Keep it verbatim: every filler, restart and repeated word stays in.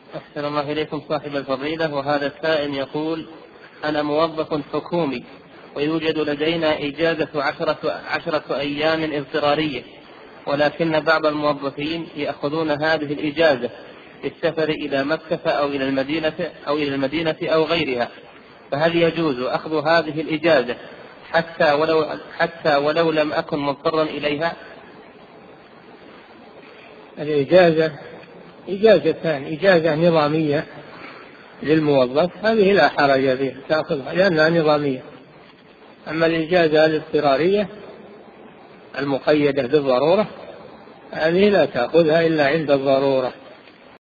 أحسن الله إليكم صاحب الفضيلة. وهذا السائل يقول: أنا موظف حكومي ويوجد لدينا إجازة عشرة, عشرة أيام اضطرارية، ولكن بعض الموظفين يأخذون هذه الإجازة للسفر إلى مكة أو إلى المدينة أو إلى المدينة أو غيرها، فهل يجوز أخذ هذه الإجازة حتى ولو, حتى ولو لم أكن مضطرا إليها؟ الإجازة إجازتان: إجازة نظامية للموظف هذه لا حرج فيها تأخذها لأنها نظامية، أما الإجازة الاضطرارية المقيدة بالضرورة هذه لا تأخذها إلا عند الضرورة.